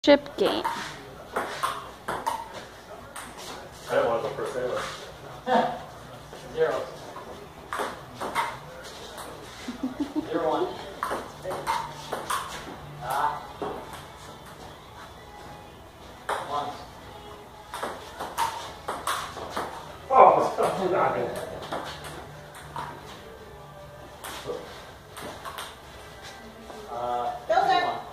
Chip game. I don't want to go first anyway. 0. 0, 1. Once. Oh, nothing. Dozer. 1.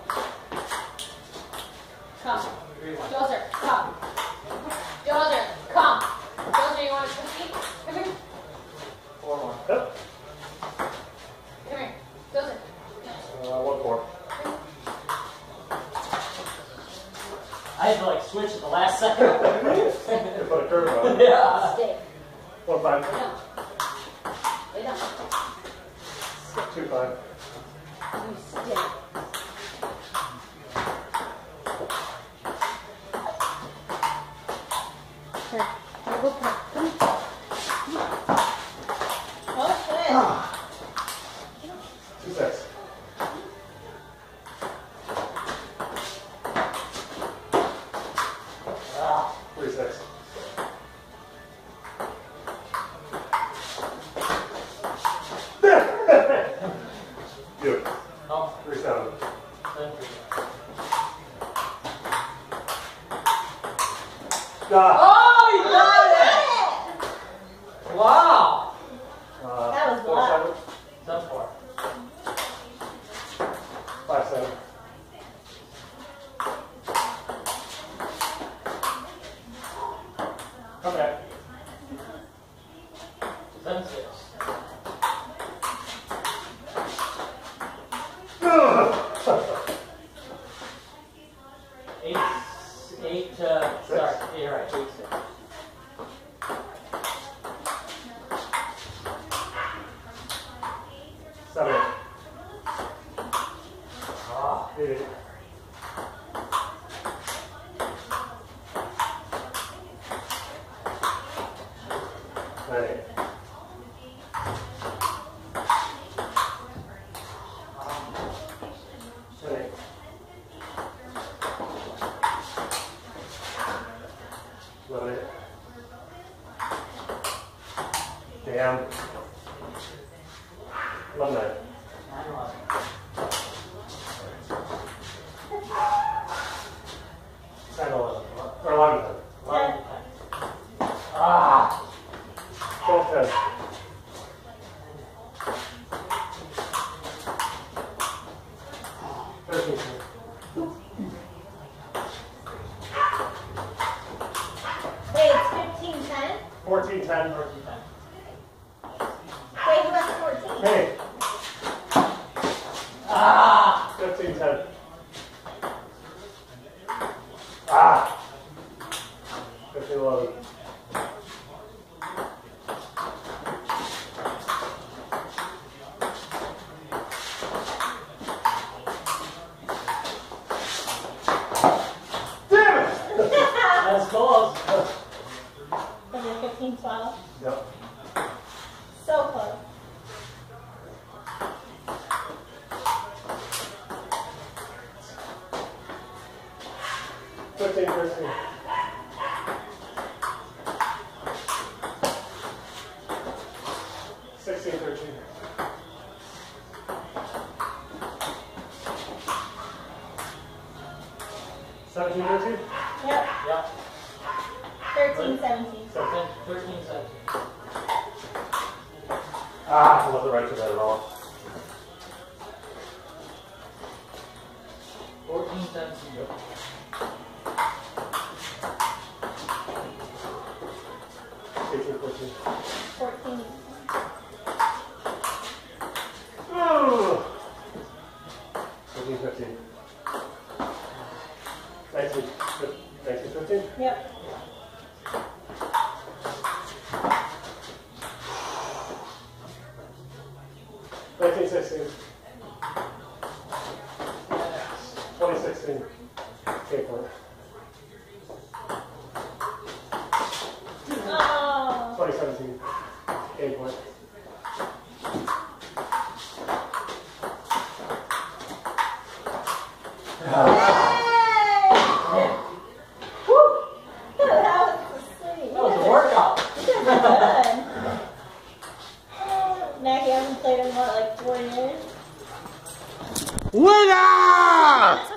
Come. 3, 1. Dozer, come. Dozer, come. Dozer, you want to compete? Come here. 4, 1. Yep. Come here. Dozer. 1-4. I had to like switch at the last second. You put a curve on. Yeah. Stay. 1-5. Lay down. Lay down. 2-5. You stay. Here, I'll go pet. Come. Okay. 2-6. Ah. 3-6. You. No. 3-7. 7, 3. Ah. Oh, you got it! Wow. That was luck. 7, 4. 5-7. Okay. 7, 6. Eight, start. Yeah, you're right. 8, 6. 7. Ah. 8. 9. 10. 11. Damn. 11. 9, 11. 10, 11. Or 11. 11, 10. Ah. 12, 10. 13, 10. Wait, it's 15, 10? 14, 10. 14, 10. Wait, who has 14? Hey, Ah. 15, 10. Ah. 15, 11. Damn it! That's close. Was it 15, 12? Yep. So close. 15, 13. 16, 13. 17, 13. Yep. Yep. 13, 17. 13, 17. Ah, I wasn't right for that at all. 14, 17. 18, 14. 14. Oh. 14, 15. 19, 15. Yep. 19, 16. 2016. Okay, point. Oh. 2017. 8 point. Yay! Now he hasn't played in what, like 4 years? Winner!